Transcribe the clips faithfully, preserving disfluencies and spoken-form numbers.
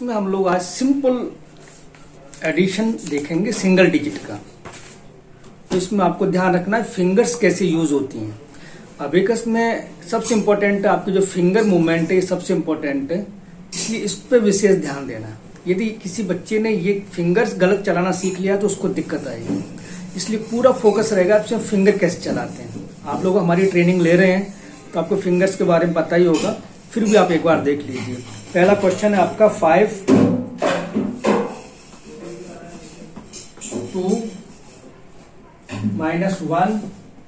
इसमें हम लोग आज सिंपल एडिशन देखेंगे सिंगल डिजिट का। तो इसमें आपको ध्यान रखना है फिंगर्स कैसे यूज होती हैं। अबेकस में सबसे इम्पोर्टेंट आपकी जो फिंगर मूवमेंट है ये सबसे इम्पोर्टेंट है, इसलिए इस पर विशेष ध्यान देना। यदि किसी बच्चे ने ये फिंगर्स गलत चलाना सीख लिया तो उसको दिक्कत आएगी, इसलिए पूरा फोकस रहेगा आप फिंगर कैसे चलाते हैं। आप लोग हमारी ट्रेनिंग ले रहे हैं तो आपको फिंगर्स के बारे में पता ही होगा, फिर भी आप एक बार देख लीजिए। पहला क्वेश्चन है आपका five two minus one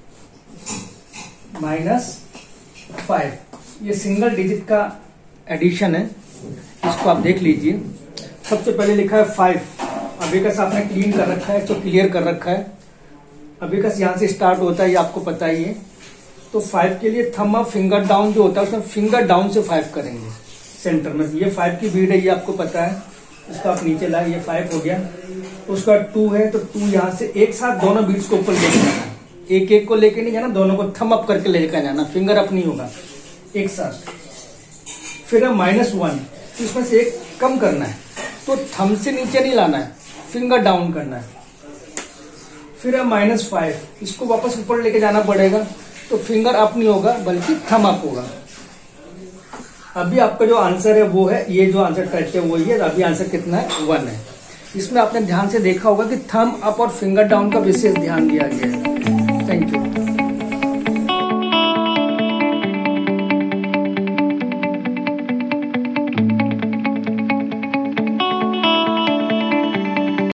minus five, ये सिंगल डिजिट का एडिशन है, इसको आप देख लीजिए। सबसे पहले लिखा है फाइव, अबेकस आपने क्लीन कर रखा है तो क्लियर कर रखा है। अबेकस यहां से स्टार्ट होता है, ये आपको पता ही है। तो फाइव के लिए थंब अप फिंगर डाउन जो होता है उसमें फिंगर डाउन से फाइव करेंगे सेंटर में। ये फाइव की बीड है, ये आपको पता है, इसका आप नीचे लाए, ये फाइव हो गया। उसका टू है तो टू यहां से एक साथ दोनों बीड्स को ऊपर लेके जाना, एक एक को लेके नहीं जाना, दोनों को थंब अप करके लेकर जाना, फिंगर अप नहीं होगा, एक साथ। फिर है माइनस वन, इसमें से एक कम करना है तो थंब से नीचे नहीं लाना है, फिंगर डाउन करना है। फिर है माइनस फाइव, इसको वापस ऊपर लेके जाना पड़ेगा तो फिंगर अप नहीं होगा बल्कि थंब अप होगा। अभी आपका जो आंसर है वो है, ये जो आंसर करेक्ट है वही है। अभी आंसर कितना है, वन है। इसमें आपने ध्यान से देखा होगा कि थंब अप और फिंगर डाउन का विशेष ध्यान दिया गया है।